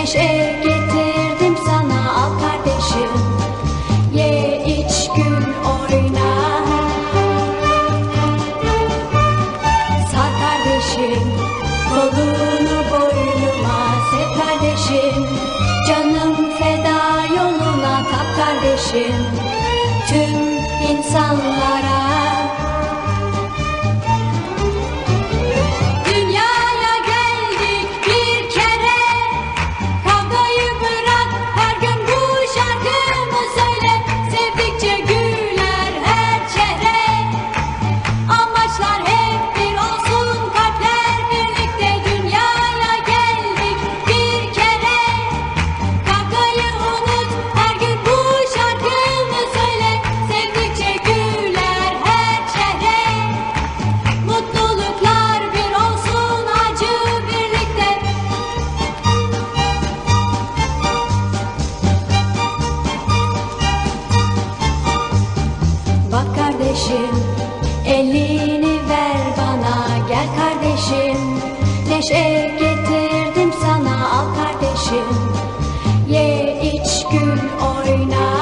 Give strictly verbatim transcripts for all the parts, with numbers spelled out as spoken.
Neşe getirdim sana al kardeşim. Ye iç gül oyna. Sar kardeşim kolunu boynuma, sev kardeşim. Canım feda yoluna, tap kardeşim. Tüm insanlara. Dünyaya geldik bir kere, kavgayı bırak, her gün bu şarkımı söyle. Sevdikçe güler her çehre, amaçlar hep bir olsun, kalpler birlikte. Dünyaya geldik bir kere, kavgayı unut, her gün bu şarkımı söyle. Sevdikçe güler her çehre, mutluluklar bir olsun, acı birlikte. Bak kardeşim, elini ver bana, gel kardeşim. Neşe getirdim sana al kardeşim. Ye iç gül oyna.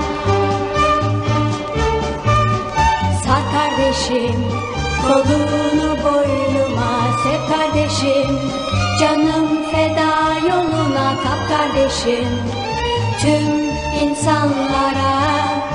Sar kardeşim kolunu boynuma, sev kardeşim. Canım feda yoluna, tap kardeşim. Tüm insanlara.